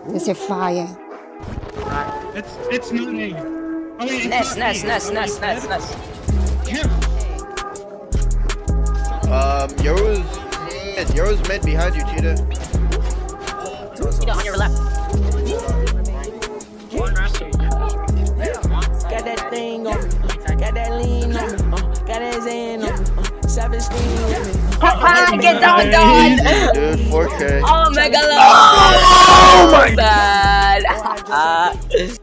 This is fire. It's not A. Oh, yeah, Nest. Yo's mid behind you, Cheetah. Cheetah on your left. Got that thing on me, got that lean on me, got that zen on me, 17 on me. Get down, done. Dude, 4K. Oh my god. Oh my god.